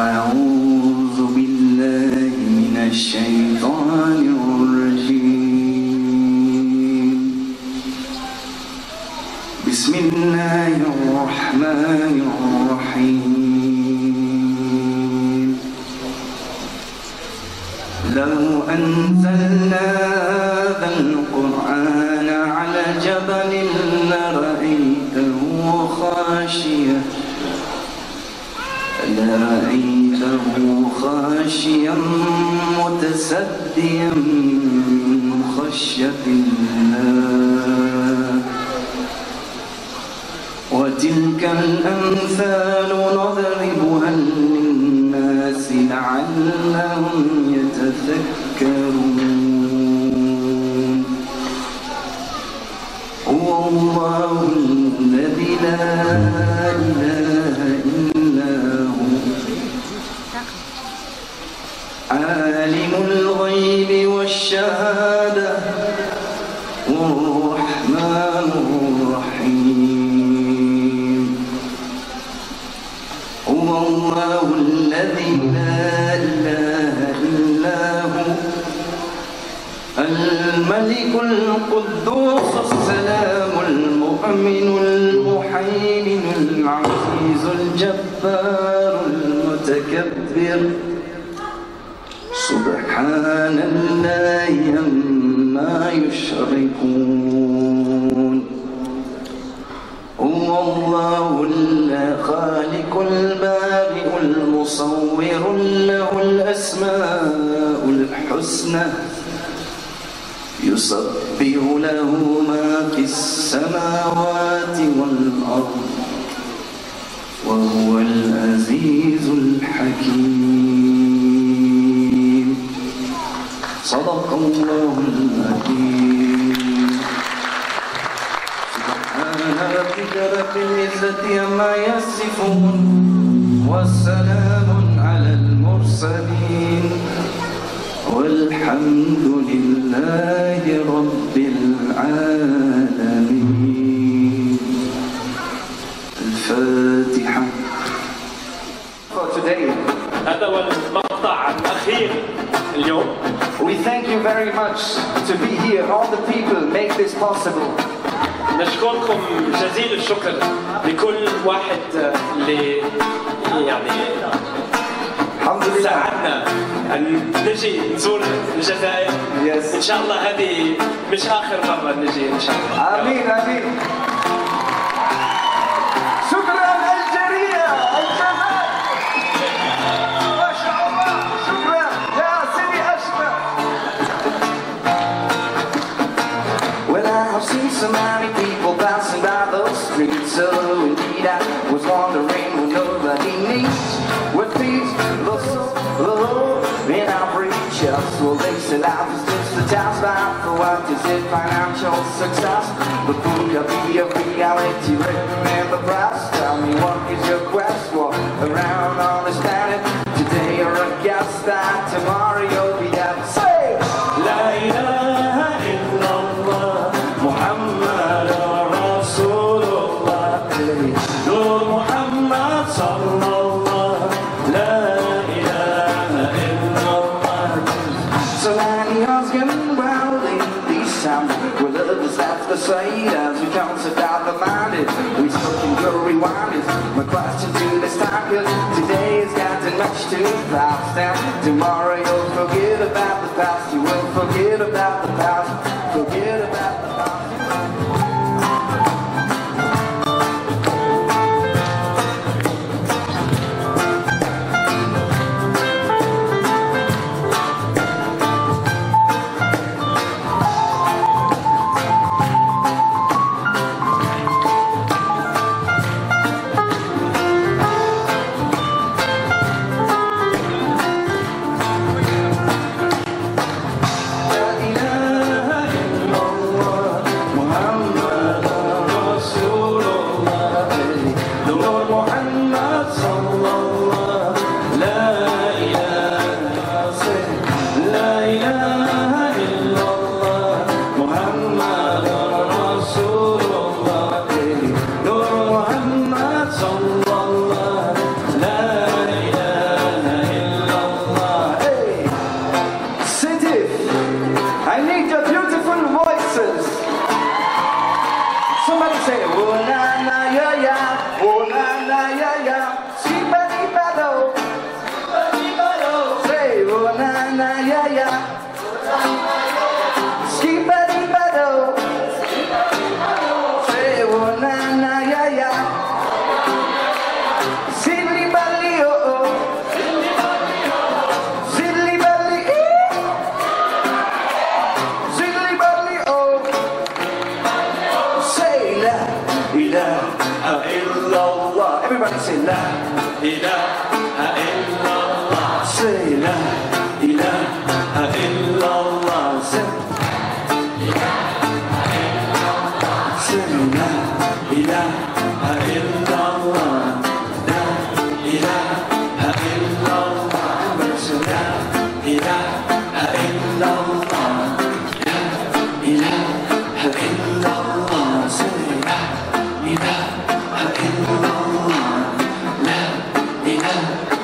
أعوذ بالله من الشيطان الرجيم. بسم الله الرحمن الرحيم. لو أنزلنا هذا القرآن على جبل لرأيته خاشيا متصديا من خشية الله. وتلك الأمثال نضربها للناس لعلهم يتفكرون. هو الله الذي لا إله إلا هو عالم الغيب والشهادة الرحمن الرحيم. هو الله الذي لا إله إلا هو الملك القدوس السلام المؤمن المحيمن العزيز الجبار المتكبر. سبحان الله عما يشركون. هو الله الخالق البارئ المصور له الأسماء الحسنى يسبح له ما في السماوات والأرض وهو العزيز الحكيم. صدق الله العظيم. سبحان ربك رب العزة عما يصفون والسلام على المرسلين والحمد لله رب العالمين. الفاتحة. For today. هذا هو المقطع الأخير اليوم. We thank you very much to be here. All the people make this possible. نشكركم جزيل الشكر لكل واحد اللي يعني الحمد لله ساعدنا أن نجي نزور الجزائر. إن شاء الله هذه مش آخر مرة نجي إن شاء الله. آمين آمين. شكرا الجزائر الجزائر. ما شاء الله. شكرا يا سيدي أشرف. Well, I have seen so many people passing by those streets, so indeed I was wondering what nobody needs. With peace, the Lord in our preachers. Well, they say life is just a task, but for what is it? Financial success. The food could be a reality written in the press. Tell me, what is your quest? Walk around on this planet. Today you're a guest, and tomorrow you'll be dead. Say, La ilaha illallah, Muhammad Rasulullah, Nur Muhammad sallallahu. The side as we counted out the minded, we still can go rewind it. My question to this time, cause today is getting much too fast, and tomorrow you'll forget about the past. You will forget about the past. Forget about the past. Somebody say, oh na na ya ya, oh na na ya ya, sibadi-bado. Say, oh na na ya ya, sibadi-bado. Say, oh na na ya ya, silly-bally oh oh, silly-bally silly-bally oh. Say la ilaha illallah. Everybody say la ilaha illallah. Say la ilaha illallah. Say la ilaha illallah. La ilaha illallah. Everybody say la ilaha illallah. La ilaha illallah. Say la ilaha illallah. La ilaha